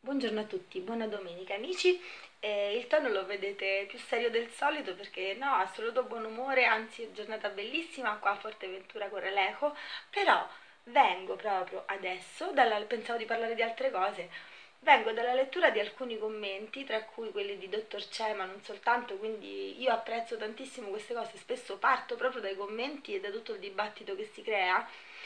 Buongiorno a tutti, buona domenica amici. Il tono lo vedete più serio del solito perché no, assoluto buon umore, anzi è giornata bellissima qua a Forteventura corre l'eco, però vengo proprio adesso, pensavo di parlare di altre cose, vengo dalla lettura di alcuni commenti, tra cui quelli di Dottor C, ma non soltanto, quindi io apprezzo tantissimo queste cose, spesso parto proprio dai commenti e da tutto il dibattito che si crea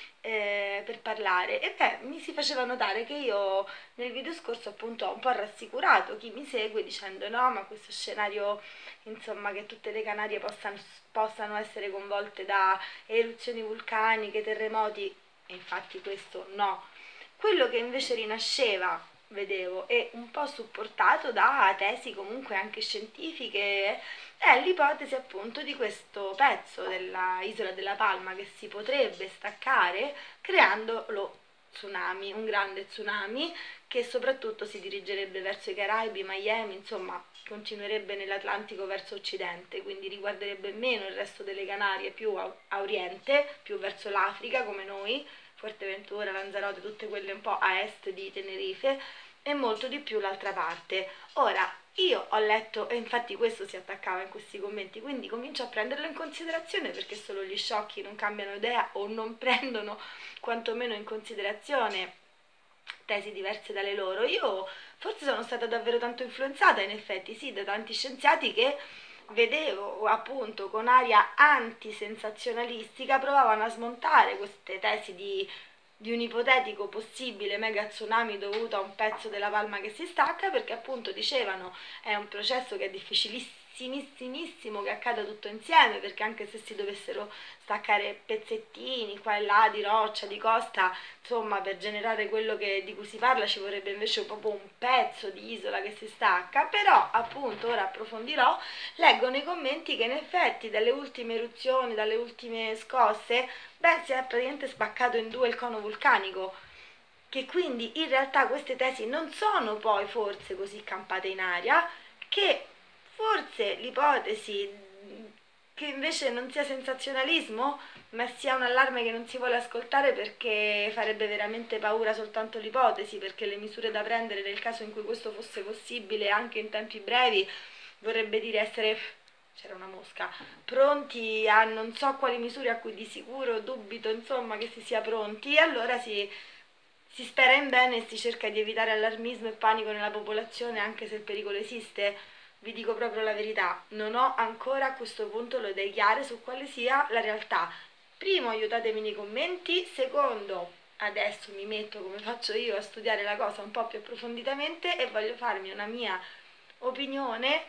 per parlare e beh, mi si faceva notare che io nel video scorso appunto ho un po' rassicurato chi mi segue dicendo no, ma questo scenario insomma che tutte le Canarie possano essere coinvolte da eruzioni vulcaniche, terremoti, e infatti questo no. Quello che invece rinasceva, vedevo, e un po' supportato da tesi comunque anche scientifiche, è l'ipotesi appunto di questo pezzo della isola della Palma che si potrebbe staccare creando lo tsunami, un grande tsunami che soprattutto si dirigerebbe verso i Caraibi, Miami, insomma continuerebbe nell'Atlantico verso occidente, quindi riguarderebbe meno il resto delle Canarie, più a oriente, più verso l'Africa come noi, Fuerteventura, Lanzarote, tutte quelle un po' a est di Tenerife e molto di più l'altra parte. Ora, io ho letto, e infatti questo si attaccava in questi commenti, quindi comincio a prenderlo in considerazione perché solo gli sciocchi non cambiano idea o non prendono quantomeno in considerazione tesi diverse dalle loro. Io forse sono stata davvero tanto influenzata, in effetti, sì, da tanti scienziati che vedevo appunto con aria antisensazionalistica provavano a smontare queste tesi di un ipotetico possibile mega tsunami dovuto a un pezzo della palma che si stacca, perché appunto dicevano è un processo che è difficilissimissimo che accada tutto insieme, perché anche se si dovessero staccare pezzettini qua e là di roccia, di costa, insomma per generare quello di cui si parla ci vorrebbe invece proprio un pezzo di isola che si stacca. Però appunto ora approfondirò, leggo nei commenti che in effetti dalle ultime eruzioni, dalle ultime scosse, beh, si è praticamente spaccato in due il cono vulcanico, che quindi in realtà queste tesi non sono poi forse così campate in aria, che forse l'ipotesi che invece non sia sensazionalismo, ma sia un allarme che non si vuole ascoltare perché farebbe veramente paura soltanto l'ipotesi, perché le misure da prendere nel caso in cui questo fosse possibile anche in tempi brevi vorrebbe dire essere, c'era una mosca, pronti a non so quali misure a cui di sicuro dubito insomma che si sia pronti, e allora si spera in bene e si cerca di evitare allarmismo e panico nella popolazione anche se il pericolo esiste. Vi dico proprio la verità, non ho ancora a questo punto le idee chiare su quale sia la realtà. Primo, aiutatemi nei commenti. Secondo, adesso mi metto come faccio io a studiare la cosa un po' più approfonditamente e voglio farmi una mia opinione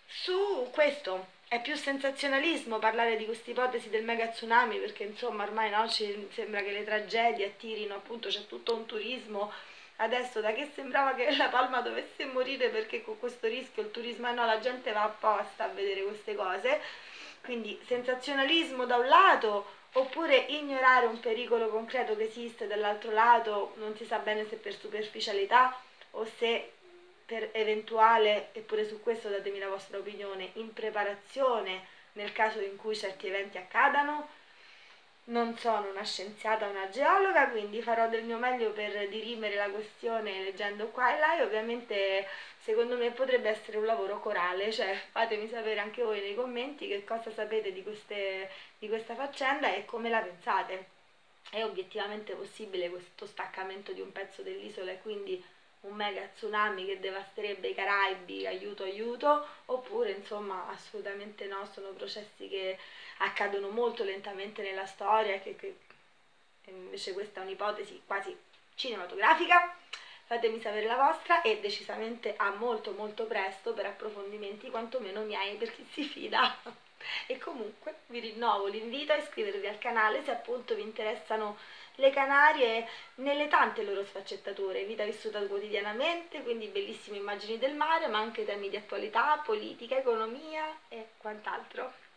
su questo. È più sensazionalismo parlare di questa ipotesi del mega tsunami perché insomma ormai no, ci sembra che le tragedie attirino, appunto c'è tutto un turismo adesso da che sembrava che la Palma dovesse morire perché con questo rischio il turismo no, la gente va apposta a vedere queste cose, quindi sensazionalismo da un lato oppure ignorare un pericolo concreto che esiste dall'altro lato, non si sa bene se per superficialità o se per eventuale, eppure su questo datemi la vostra opinione, impreparazione nel caso in cui certi eventi accadano. Non sono una scienziata, una geologa, quindi farò del mio meglio per dirimere la questione leggendo qua e là, e ovviamente secondo me potrebbe essere un lavoro corale, cioè fatemi sapere anche voi nei commenti che cosa sapete di questa faccenda e come la pensate. È obiettivamente possibile questo staccamento di un pezzo dell'isola e quindi un mega tsunami che devasterebbe i Caraibi, aiuto aiuto, oppure insomma assolutamente no, sono processi che accadono molto lentamente nella storia e che invece questa è un'ipotesi quasi cinematografica. Fatemi sapere la vostra e decisamente a molto molto presto per approfondimenti quantomeno miei per chi si fida. E comunque vi rinnovo l'invito a iscrivervi al canale se appunto vi interessano le Canarie nelle tante loro sfaccettature, vita vissuta quotidianamente, quindi bellissime immagini del mare, ma anche temi di attualità, politica, economia e quant'altro.